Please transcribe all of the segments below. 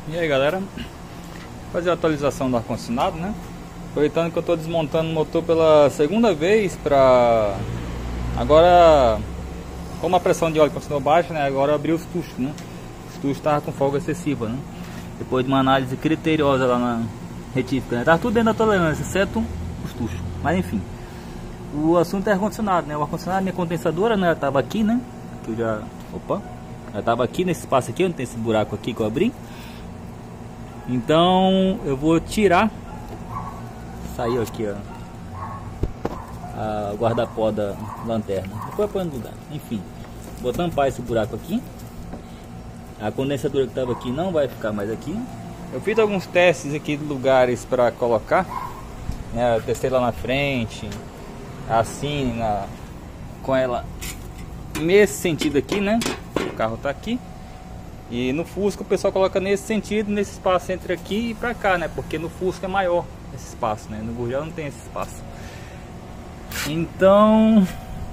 E aí galera, fazer a atualização do ar-condicionado, né? Aproveitando que eu estou desmontando o motor pela segunda vez para agora, como a pressão de óleo continuou baixa, né? Agora abriu os tuchos, né? Os tuchos estavam com folga excessiva, né? Depois de uma análise criteriosa lá na retífica, né? Tava tudo dentro da tolerância, exceto os tuchos. Mas enfim, o assunto é ar-condicionado, né? O ar-condicionado, minha condensadora, né? Ela tava aqui, né? Que eu já... Opa! Ela tava aqui nesse espaço aqui, onde tem esse buraco aqui que eu abri. Então eu vou tirar. Saiu aqui, ó, a guarda-pó da lanterna. Depois põe no lugar. Enfim, vou tampar esse buraco aqui. A condensadora que estava aqui não vai ficar mais aqui. Eu fiz alguns testes aqui de lugares para colocar, né? Eu testei lá na frente, assim, com ela nesse sentido aqui, né? O carro tá aqui. E no Fusca o pessoal coloca nesse sentido, nesse espaço entre aqui e pra cá, né? Porque no Fusca é maior esse espaço, né? No Gurgel não tem esse espaço. Então,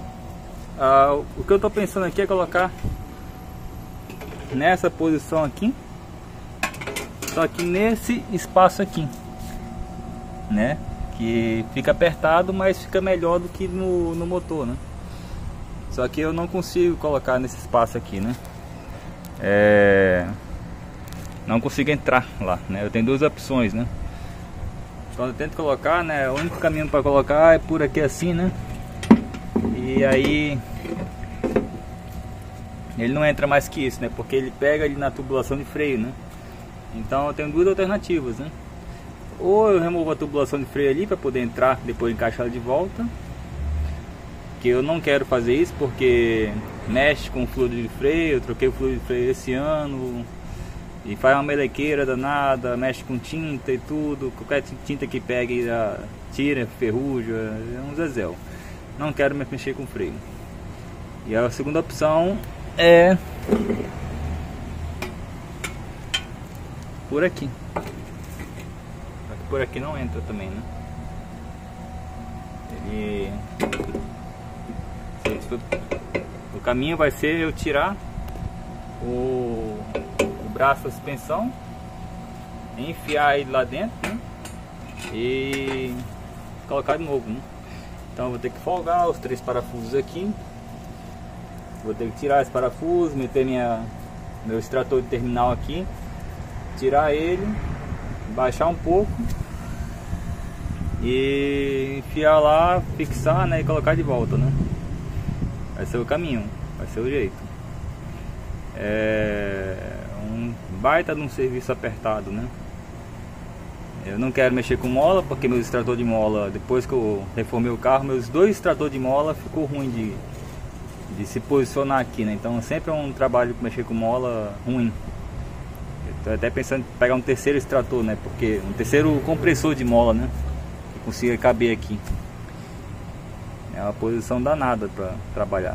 o que eu tô pensando aqui é colocar nessa posição aqui, só que nesse espaço aqui, né? Que fica apertado, mas fica melhor do que no motor, né? Só que eu não consigo colocar nesse espaço aqui, né? Não consigo entrar lá, né? Eu tenho duas opções, né? Quando eu tento colocar, né? O único caminho para colocar é por aqui assim, né? E aí ele não entra mais que isso, né? Porque ele pega ali na tubulação de freio, né? Então eu tenho duas alternativas, né? Ou eu removo a tubulação de freio ali para poder entrar, depois encaixar ela de volta. Que eu não quero fazer isso porque mexe com o fluido de freio. Eu troquei o fluido de freio esse ano e faz uma melequeira danada, mexe com tinta e tudo. Qualquer tinta que pegue tira, ferruja, é um zezel. Não quero mexer com freio. E a segunda opção é por aqui. Por aqui não entra também, né? O caminho vai ser eu tirar o braço da suspensão, enfiar ele lá dentro, né? E colocar de novo, né? Então eu vou ter que folgar os 3 parafusos aqui. Vou ter que tirar esse parafuso, meter meu extrator de terminal aqui, tirar ele, baixar um pouco e enfiar lá, fixar, né? E colocar de volta, né? Vai ser o caminho, vai ser o jeito. É um baita de um serviço apertado, né? Eu não quero mexer com mola, porque meu extrator de mola, depois que eu reformei o carro, meus 2 extratores de mola ficou ruim de se posicionar aqui, né? Então sempre é um trabalho de mexer com mola ruim. Eu tô até pensando em pegar um terceiro extrator, né? Porque um terceiro compressor de mola, né? Que consiga caber aqui. É uma posição danada para trabalhar.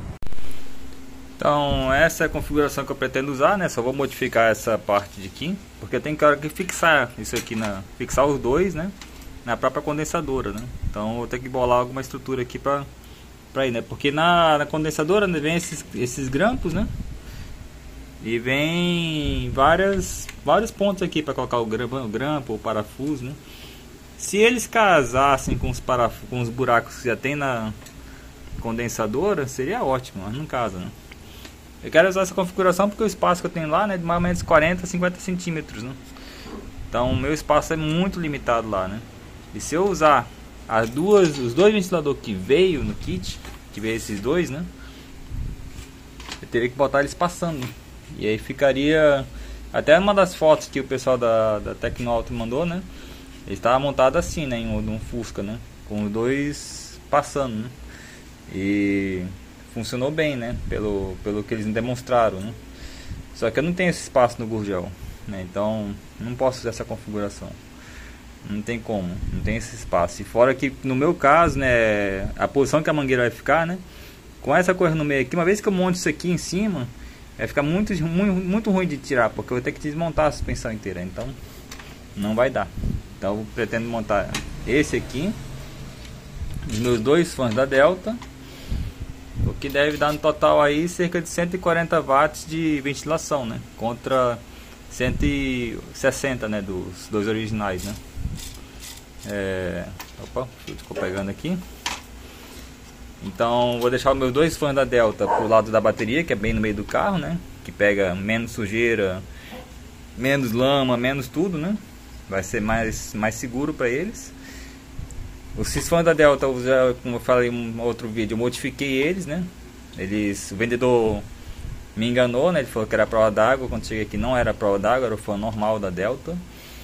Então essa é a configuração que eu pretendo usar, né? Só vou modificar essa parte de aqui, porque eu tenho que fixar isso aqui, fixar os dois, né? Na própria condensadora, né? Então eu vou ter que bolar alguma estrutura aqui para ir, né? Porque na condensadora, né, vem esses grampos, né? E vem vários pontos aqui para colocar o grampo ou parafuso, né? Se eles casassem com os buracos que já tem na condensadora, seria ótimo, mas não casa, né? Eu quero usar essa configuração porque o espaço que eu tenho lá, né, é de mais ou menos 40 a 50 centímetros, né? Então o meu espaço é muito limitado lá, né? E se eu usar os dois ventiladores que veio no kit, que veio esses dois, né? Eu teria que botar eles passando. E aí ficaria... Até uma das fotos que o pessoal da Tecnoauto mandou, né? Ele estava montado assim, né? Em um Fusca, né? Com os dois passando, né? E funcionou bem, né? Pelo que eles demonstraram, né? Só que eu não tenho esse espaço no Gurgel, né? Então não posso usar essa configuração. Não tem como, não tem esse espaço. E fora que no meu caso, né? A posição que a mangueira vai ficar, né? Com essa coisa no meio aqui, uma vez que eu monte isso aqui em cima, vai ficar muito ruim de tirar, porque eu vou ter que desmontar a suspensão inteira. Então não vai dar. Então eu pretendo montar esse aqui, os meus 2 fãs da Delta, o que deve dar no total aí cerca de 140 watts de ventilação, né? Contra 160, né, dos dois originais, né? Opa, ficou pegando aqui. Então vou deixar os meus dois fãs da Delta pro lado da bateria, que é bem no meio do carro, né? Que pega menos sujeira, menos lama, menos tudo, né? Vai ser mais seguro para eles. Os fãs da Delta, como eu falei em um outro vídeo, eu modifiquei eles, né? O vendedor me enganou, né? Ele falou que era prova d'água. Quando cheguei aqui não era prova d'água, era o fã normal da Delta.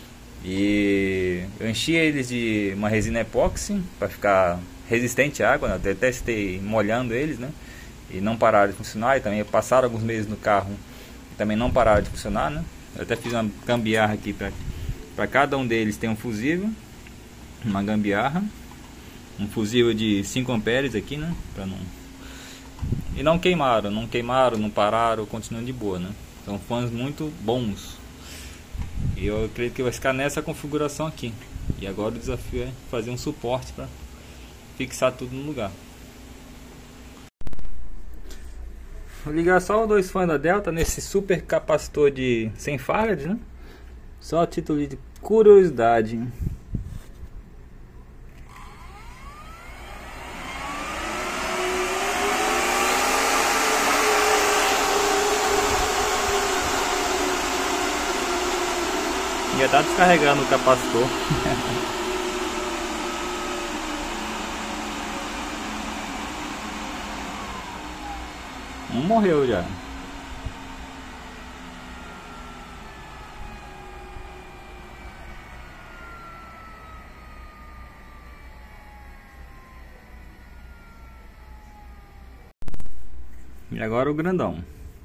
E eu enchi eles de uma resina epóxi para ficar resistente à água, né? Eu testei molhando eles, né? E não pararam de funcionar. E também passaram alguns meses no carro e também não pararam de funcionar, né? Eu até fiz uma gambiarra aqui para cada um deles. Tem um fusível, uma gambiarra, um fusível de 5 amperes aqui, né? Para não... E não queimaram, não pararam, continuam de boa, né? São fãs muito bons. E eu acredito que vai ficar nessa configuração aqui. E agora o desafio é fazer um suporte para fixar tudo no lugar. Vou ligar só os dois fãs da Delta nesse super capacitor de 100 farads, né? Só a título de curiosidade. Já tá descarregando o capacitor. Um morreu já. E agora o grandão.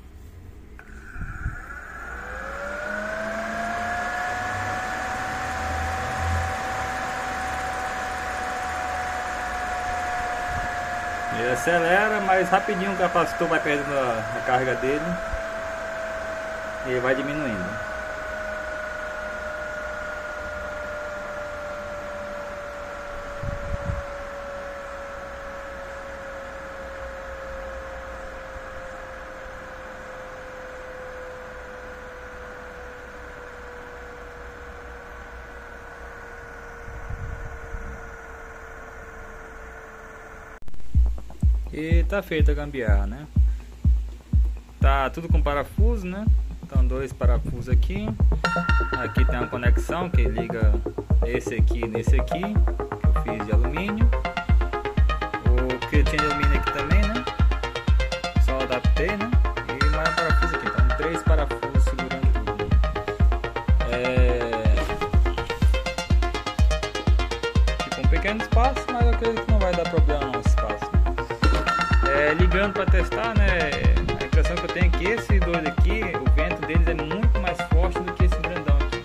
Ele acelera, mas rapidinho o capacitor vai perdendo a carga dele e ele vai diminuindo. E tá feita a gambiarra, né? Tá tudo com parafuso, né? Então 2 parafusos aqui. Aqui tem uma conexão que liga esse aqui nesse aqui, que eu fiz de alumínio. O que tinha de alumínio aqui também, né? Só adaptei, né? E mais um parafuso aqui, então 3 parafusos segurando tudo. Fica um pequeno espaço, mas eu acredito que não vai dar problema não esse espaço. Ligando para testar, né? A impressão que eu tenho é que esses dois aqui, o vento deles é muito mais forte do que esse grandão aqui.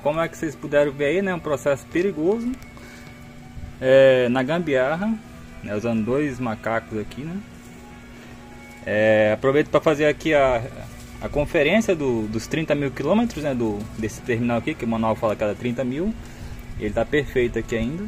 como é que vocês puderam ver aí, né, um processo perigoso na gambiarra, né, usando dois macacos aqui, né. Aproveito para fazer aqui a conferência dos 30 mil quilômetros, né, desse terminal aqui, que o manual fala que era 30 mil. Ele tá perfeito aqui ainda.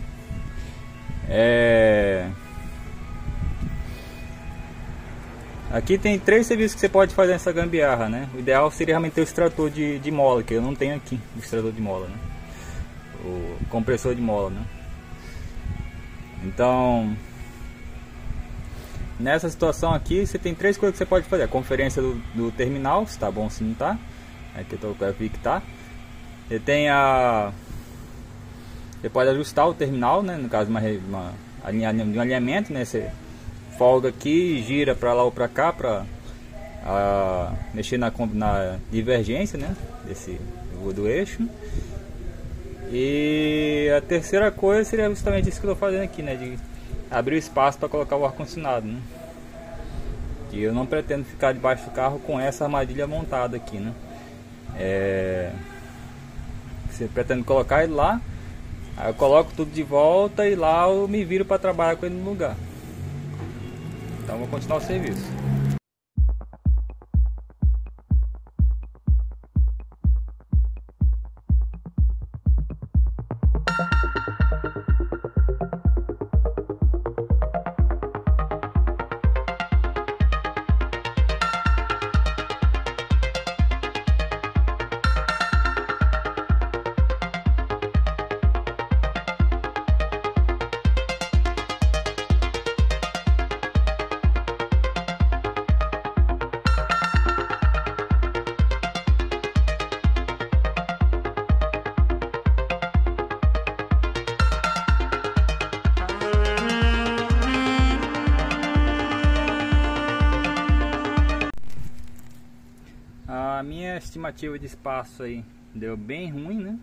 Aqui tem 3 serviços que você pode fazer nessa gambiarra, né? O ideal seria realmente ter o extrator de mola, que eu não tenho aqui, o extrator de mola, né? O compressor de mola, né? Então, nessa situação aqui, você tem 3 coisas que você pode fazer. A conferência do terminal, se tá bom, se não tá. Aqui eu vi que tá. Você tem Você pode ajustar o terminal, né? No caso, de um alinhamento, né? Você folga aqui e gira para lá ou para cá para mexer na divergência, né? Do eixo. E a terceira coisa seria justamente isso que eu estou fazendo aqui, né? De abrir o espaço para colocar o ar-condicionado, né? E eu não pretendo ficar debaixo do carro com essa armadilha montada aqui, né? Você pretende colocar ele lá, aí eu coloco tudo de volta e lá eu me viro para trabalhar com ele no lugar. Então vou continuar o serviço. A minha estimativa de espaço aí deu bem ruim, né?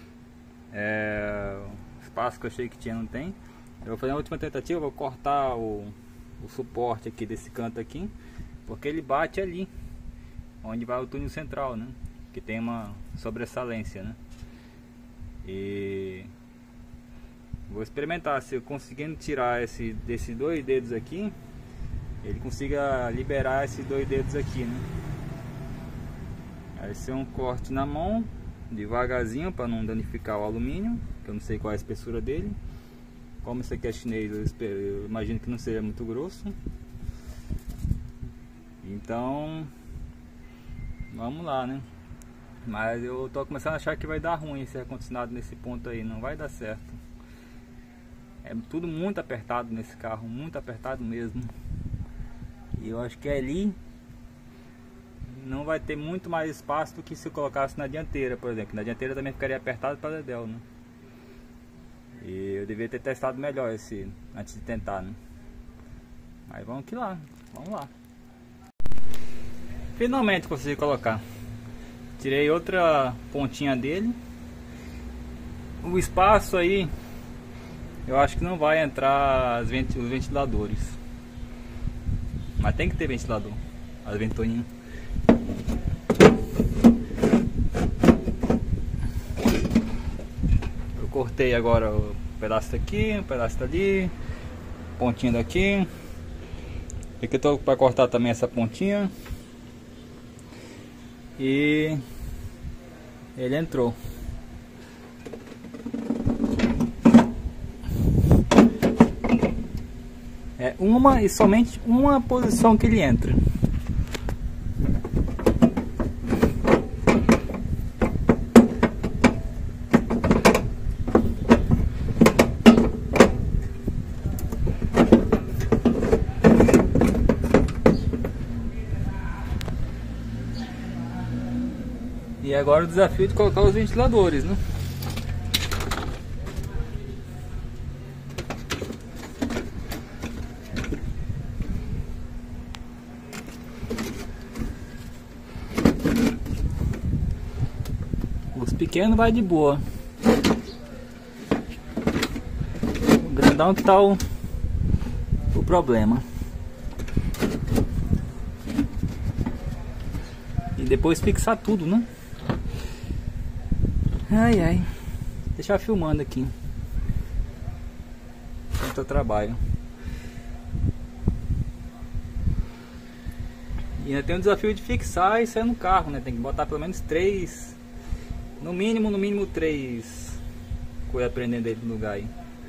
O espaço que eu achei que tinha não tem. Eu vou fazer a última tentativa, vou cortar o suporte aqui desse canto aqui, porque ele bate ali onde vai o túnel central, né? Que tem uma sobressalência, né? E vou experimentar se eu conseguindo tirar desses 2 dedos aqui, ele consiga liberar esses 2 dedos aqui, né? Vai ser um corte na mão, devagarzinho, para não danificar o alumínio, que eu não sei qual é a espessura dele. Como isso aqui é chinês, eu imagino que não seja muito grosso. Então, vamos lá, né? Mas eu tô começando a achar que vai dar ruim esse ar-condicionado nesse ponto aí, não vai dar certo. É tudo muito apertado nesse carro, muito apertado mesmo. E eu acho que ali não vai ter muito mais espaço do que se eu colocasse na dianteira, por exemplo. Na dianteira também ficaria apertado para dedéu, né? E eu devia ter testado melhor antes de tentar, né? Mas vamos lá. Finalmente consegui colocar. Tirei outra pontinha dele. O espaço aí, eu acho que não vai entrar os ventiladores. Mas tem que ter ventilador, as ventoinhas. Cortei agora o pedaço daqui, um pedaço dali, pontinha daqui. Aqui eu tô para cortar também essa pontinha. E ele entrou. É uma e somente uma posição que ele entra. E agora o desafio de colocar os ventiladores, né? Os pequenos vai de boa. O grandão que tá o problema. E depois fixar tudo, né? Ai ai. Deixar filmando aqui enquanto eu trabalho. E ainda tem o desafio de fixar isso aí no carro, né? Tem que botar pelo menos 3, no mínimo 3 coisas prendendo ele no lugar aí.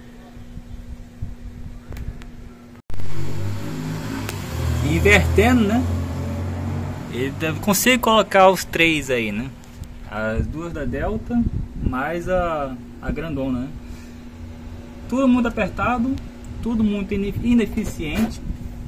E invertendo, né? Ele consegue colocar os 3 aí, né? As duas da Delta mais a grandona, né? Tudo muito apertado, tudo muito ineficiente.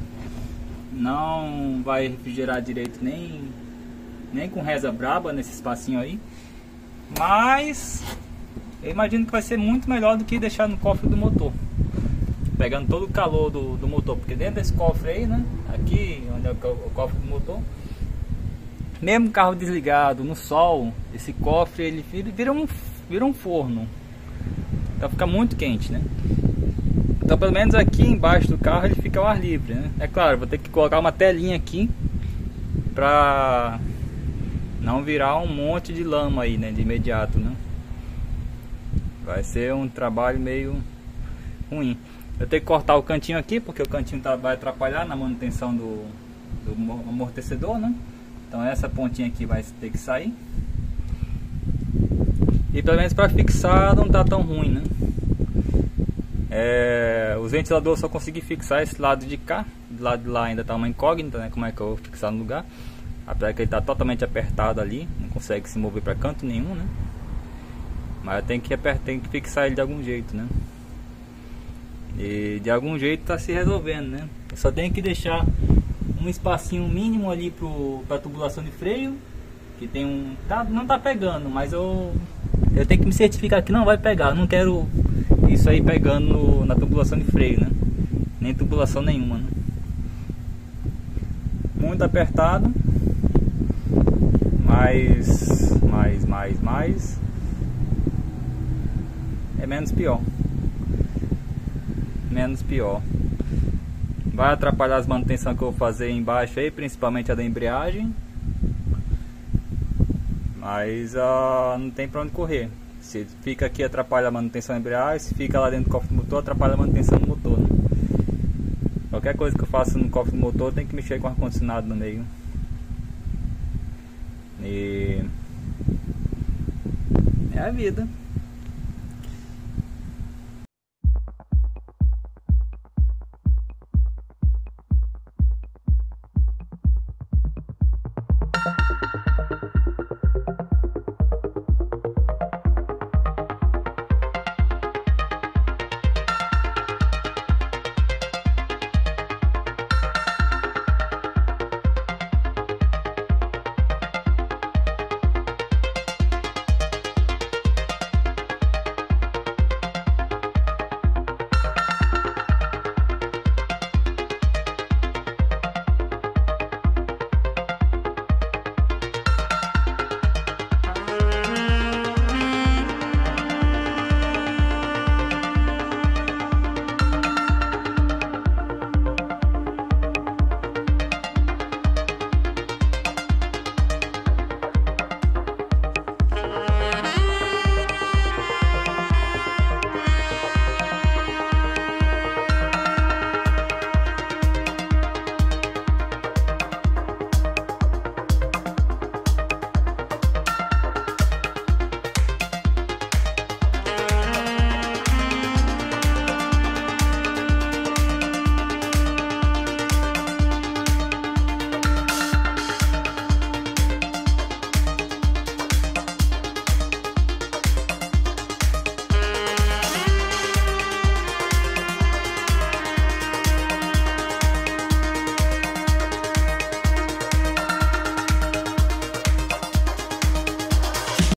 Não vai refrigerar direito nem com reza braba nesse espacinho aí. Mas eu imagino que vai ser muito melhor do que deixar no cofre do motor, pegando todo o calor do motor, porque dentro desse cofre aí, né, aqui onde é o cofre do motor, mesmo carro desligado no sol, esse cofre ele vira um forno, então fica muito quente, né? Então pelo menos aqui embaixo do carro ele fica ao ar livre, né? É claro, vou ter que colocar uma telinha aqui pra não virar um monte de lama aí, né, de imediato, né? Vai ser um trabalho meio ruim. Eu tenho que cortar o cantinho aqui, porque o cantinho vai atrapalhar na manutenção do amortecedor, né? Então essa pontinha aqui vai ter que sair. E pelo menos para fixar não tá tão ruim, né? Os ventiladores só consegui fixar esse lado de cá. Do lado de lá ainda tá uma incógnita, né? Como é que eu vou fixar no lugar? Apesar que ele tá totalmente apertado ali, não consegue se mover para canto nenhum, né? Mas eu tenho que fixar ele de algum jeito, né? E de algum jeito tá se resolvendo, né? Eu só tenho que deixar um espacinho mínimo ali para tubulação de freio, que tem não tá pegando, mas eu tenho que me certificar que não vai pegar. Eu não quero isso aí pegando na tubulação de freio, né? Nem tubulação nenhuma, né? Muito apertado, mais é menos pior. Vai atrapalhar as manutenções que eu vou fazer embaixo aí, principalmente a da embreagem. Mas não tem pra onde correr. Se fica aqui, atrapalha a manutenção da embreagem. Se fica lá dentro do cofre do motor, atrapalha a manutenção do motor, né? Qualquer coisa que eu faça no cofre do motor tem que mexer com o ar-condicionado no meio. E é a vida.